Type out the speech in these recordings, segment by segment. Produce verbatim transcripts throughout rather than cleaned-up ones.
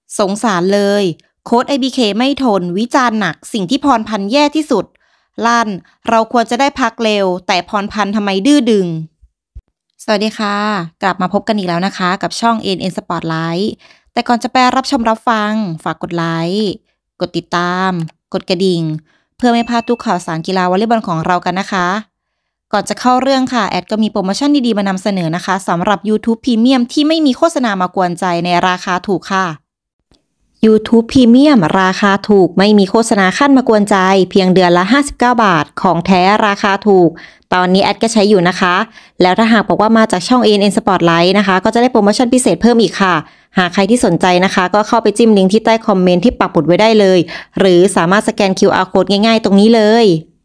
สงสารเลยโค้ช ไอ บี เค ไม่ทนวิจารณ์หนักสิ่งที่พรพันธ์แย่ที่สุดลั่นเราควรจะได้พักเร็วแต่พรพันธ์ทำไมดื้อดึงสวัสดีค่ะกลับมาพบกันอีกแล้วนะคะกับช่อง เอ็น เอ็น Spotlight แต่ก่อนจะไปรับชมรับฟังฝากกดไลค์กดติดตามกดกระดิ่งเพื่อไม่พลาดทุกข่าวสารกีฬาวอลเลย์บอลของเรากันนะคะก่อนจะเข้าเรื่องค่ะแอดก็มีโปรโมชั่นดีๆมานำเสนอนะคะสำหรับ YouTube Premium ที่ไม่มีโฆษณามากวนใจในราคาถูกค่ะYouTube Premium ราคาถูกไม่มีโฆษณาขั้นมากวนใจเพียงเดือนละห้าสิบเก้าบาทของแท้ราคาถูกตอนนี้แอดก็ใช้อยู่นะคะแล้วถ้าหากบอกว่ามาจากช่อง เอ็น เอ็น Spotlight นะคะก็จะได้โปรโมชั่นพิเศษเพิ่มอีกค่ะหากใครที่สนใจนะคะก็เข้าไปจิ้มลิงก์ที่ใต้คอมเมนต์ที่ปักหมุดไว้ได้เลยหรือสามารถสแกน คิว อาร์ Code ง่ายๆตรงนี้เลย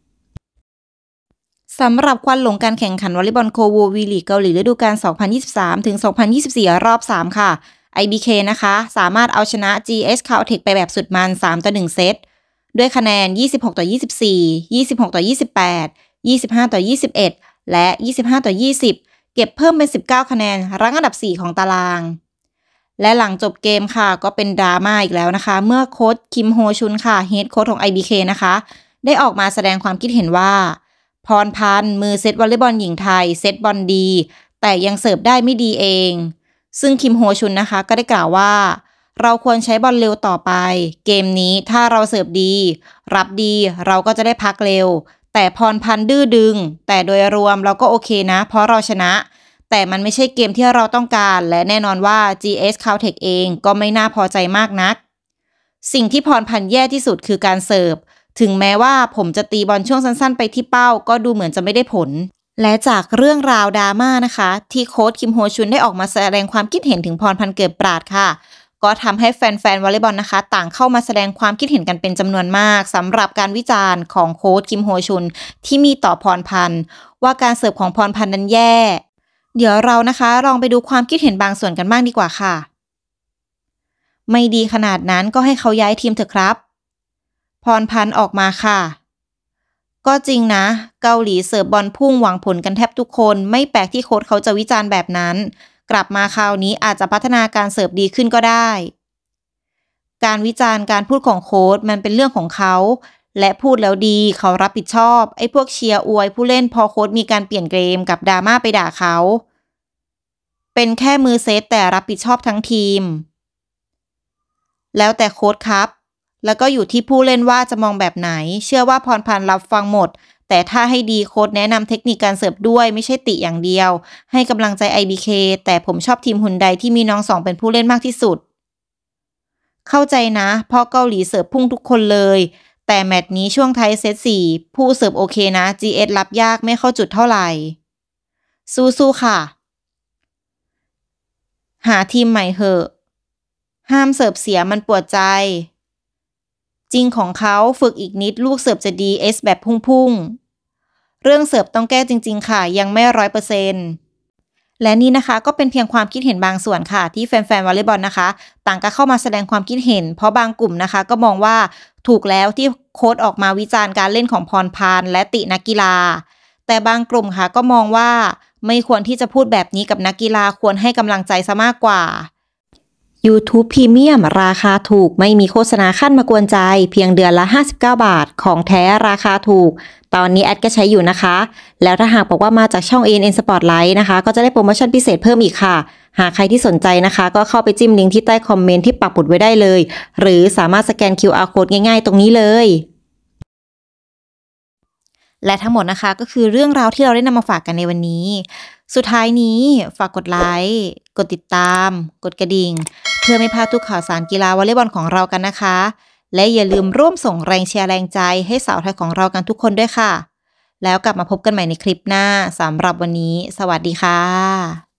สำหรับควันหลงการแข่งขันวอลเลย์บอลโคโววีลีกเกาหลีฤดูกาล สองพันยี่สิบสาม ถึง สองพันยี่สิบสี่ รอบ สาม ค่ะ ไอ บี เค นะคะสามารถเอาชนะ จี เอส Caltech ไปแบบสุดมัน สามต่อหนึ่ง เซตด้วยคะแนน ยี่สิบหกต่อยี่สิบสี่ ยี่สิบหกต่อยี่สิบแปด ยี่สิบห้าต่อยี่สิบเอ็ด และ ยี่สิบห้าต่อยี่สิบ เก็บเพิ่มเป็น สิบเก้า คะแนนรั้งอันดับ สี่ ของตารางและหลังจบเกมค่ะก็เป็นดราม่าอีกแล้วนะคะเมื่อโค้ชคิมโฮชุนค่ะเฮดโค้ชของ ไอ บี เค นะคะได้ออกมาแสดงความคิดเห็นว่าพรพันธ์มือเซตวอลเลย์บอลหญิงไทยเซตบอลดีแต่ยังเสิร์ฟได้ไม่ดีเองซึ่งคิมโฮชุนนะคะก็ได้กล่าวว่าเราควรใช้บอลเร็วต่อไปเกมนี้ถ้าเราเสิร์ฟดีรับดีเราก็จะได้พักเร็วแต่พรพันธ์ดื้อดึงแต่โดยรวมเราก็โอเคนะเพราะเราชนะแต่มันไม่ใช่เกมที่เราต้องการและแน่นอนว่า จี เอส Caltech เองก็ไม่น่าพอใจมากนักสิ่งที่พรพันธ์แย่ที่สุดคือการเสิร์ฟถึงแม้ว่าผมจะตีบอลช่วงสั้นๆไปที่เป้าก็ดูเหมือนจะไม่ได้ผลและจากเรื่องราวดราม่านะคะที่โค้ชคิมโฮชุนได้ออกมาแสดงความคิดเห็นถึงพรพันธ์เกิดปราดค่ะก็ทำให้แฟนๆวอลเลย์บอลนะคะต่างเข้ามาแสดงความคิดเห็นกันเป็นจำนวนมากสำหรับการวิจารณ์ของโค้ชคิมโฮชุนที่มีต่อพรพันธ์ว่าการเสิร์ฟของพรพันธ์นั้นแย่เดี๋ยวเรานะคะลองไปดูความคิดเห็นบางส่วนกันบ้างดีกว่าค่ะไม่ดีขนาดนั้นก็ให้เขาย้ายทีมเถอะครับพรพันธ์ออกมาค่ะก็จริงนะเกาหลีเสิร์ฟบอลพุ่งหวังผลกันแทบทุกคนไม่แปลกที่โค้ชเขาจะวิจารณ์แบบนั้นกลับมาคราวนี้อาจจะพัฒนาการเสิร์ฟดีขึ้นก็ได้การวิจารณ์การพูดของโค้ชมันเป็นเรื่องของเขาและพูดแล้วดีเขารับผิดชอบไอ้พวกเชียร์อวยผู้เล่นพอโค้ชมีการเปลี่ยนเกมกับดราม่าไปด่าเขาเป็นแค่มือเซตแต่รับผิดชอบทั้งทีมแล้วแต่โค้ชครับแล้วก็อยู่ที่ผู้เล่นว่าจะมองแบบไหนเชื่อว่าพรพันธ์รับฟังหมดแต่ถ้าให้ดีโค้ชแนะนำเทคนิคการเสิร์ฟด้วยไม่ใช่ติอย่างเดียวให้กำลังใจ ไอ บี เค แต่ผมชอบทีมฮุนไดที่มีน้องสองเป็นผู้เล่นมากที่สุดเข้าใจนะเพราะเกาหลีเสิร์ฟพุ่งทุกคนเลยแต่แมตช์นี้ช่วงท้ายเซตสี่ผู้เสิร์ฟโอเคนะ จี เอส รับยากไม่เข้าจุดเท่าไหร่สู้ๆค่ะหาทีมใหม่เหอะห้ามเสิร์ฟเสียมันปวดใจจริงของเขาฝึกอีกนิดลูกเสิร์ฟจะดีเอสแบบพุ่งๆเรื่องเสิร์ฟต้องแก้จริงๆค่ะยังไม่ร้อยเปอร์เซ็นต์และนี่นะคะก็เป็นเพียงความคิดเห็นบางส่วนค่ะที่แฟนๆวอลเลย์บอลนะคะต่างก็เข้ามาแสดงความคิดเห็นเพราะบางกลุ่มนะคะก็มองว่าถูกแล้วที่โค้ชออกมาวิจารณ์การเล่นของพรพันธ์และตินักกีฬาแต่บางกลุ่มค่ะก็มองว่าไม่ควรที่จะพูดแบบนี้กับนักกีฬาควรให้กำลังใจซะมากกว่าYouTube Premium ราคาถูกไม่มีโฆษณาขั้นมากวนใจเพียงเดือนละห้าสิบเก้าบาทของแท้ราคาถูกตอนนี้แอดก็ใช้อยู่นะคะแล้วถ้าหากบอกว่ามาจากช่อง เอ็น เอ็น Spotlight นะคะก็จะได้โปรโมชั่นพิเศษเพิ่มอีกค่ะหากใครที่สนใจนะคะก็เข้าไปจิ้มลิงก์ที่ใต้คอมเมนต์ที่ปักหมุดไว้ได้เลยหรือสามารถสแกน คิว อาร์ Code ง่ายๆตรงนี้เลยและทั้งหมดนะคะก็คือเรื่องราวที่เราได้นำมาฝากกันในวันนี้สุดท้ายนี้ฝากกดไลค์กดติดตามกดกระดิ่งเพื่อไม่พลาดทุกข่าวสารกีฬาวอลเลย์บอลของเรากันนะคะและอย่าลืมร่วมส่งแรงเชียร์แรงใจให้สาวไทยของเรากันทุกคนด้วยค่ะแล้วกลับมาพบกันใหม่ในคลิปหน้าสำหรับวันนี้สวัสดีค่ะ